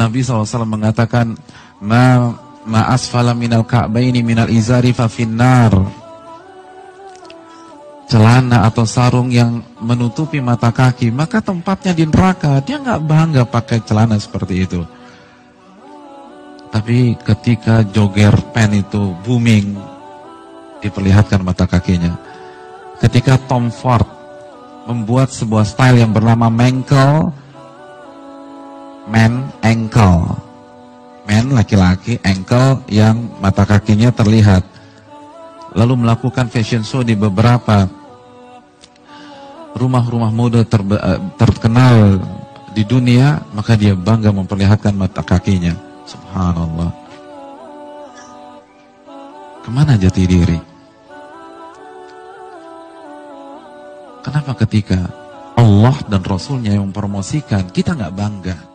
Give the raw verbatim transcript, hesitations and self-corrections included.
Nabi shallallahu alaihi wasallam mengatakan, ma ma asfala minal ka'baini minal izari fa finnar. Celana atau sarung yang menutupi mata kaki, maka tempatnya di neraka. Dia nggak bangga pakai celana seperti itu. Tapi ketika jogger pen itu booming, diperlihatkan mata kakinya. Ketika Tom Ford membuat sebuah style yang bernama Mankle, man ankle, man laki-laki, ankle yang mata kakinya terlihat, lalu melakukan fashion show di beberapa rumah-rumah mode ter, terkenal di dunia, maka dia bangga memperlihatkan mata kakinya. Subhanallah. Kemana jati diri? Kenapa ketika Allah dan Rasulnya yang mempromosikan, kita nggak bangga?